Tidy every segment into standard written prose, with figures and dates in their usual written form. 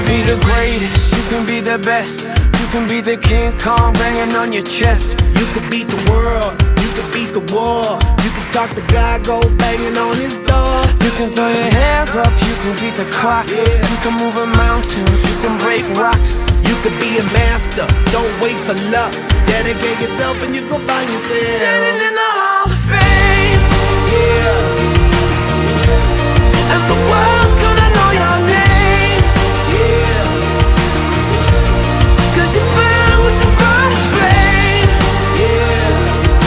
be the greatest, you can be the best. You can be the King Kong banging on your chest. You could beat the world, you could beat the war. You can talk to God, go banging on his door. You can throw your hands up, you can beat the clock. You can move a mountain, you can break rocks. You could be a master, don't wait for luck. Dedicate yourself and you gon' find yourself standing in the Hall of Fame. Yeah. And the world's gonna know your name. Yeah. Cause you burn with the brightest flame. Yeah.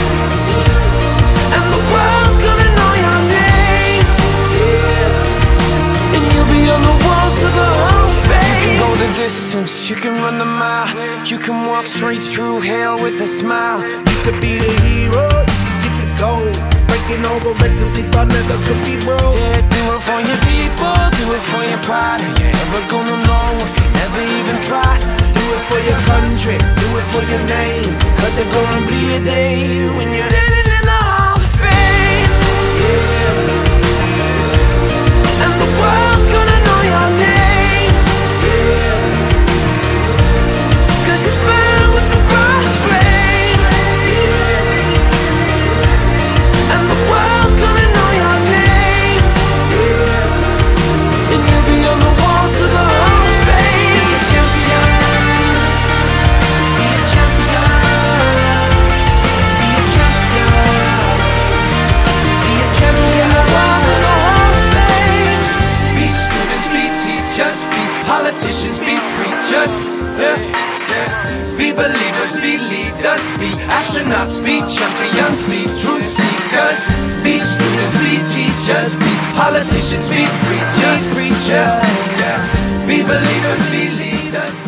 And the world's gonna know your name. Yeah. And you'll be on the walls of the Hall of Fame. You can go the distance, you can run the mile. You can walk straight through hell with a smile. You could be the hero, you can get the gold. Breaking all the records they thought never could be broke. Yeah, do it for your people, do it for your pride. Are you ever gonna know if you never even try? Do it for your country, do it for your name. Cause there's gonna be a day when you're standing in the Hall of Fame. Yeah. And the world's gonna know your name. Yeah. Cause you burn with the brightest flame. And the world's gonna know your name. And you'll be on the walls of the Hall of Fame. Be a champion. Be a champion. Be a champion. Be a champion. The walls of the Hall of Fame. Be students, be teachers, be politicians, be preachers. Be believers, be leaders, be astronauts, be champions, be truth seekers. Be students, be teachers, be politicians, be preachers. Be believers, be leaders.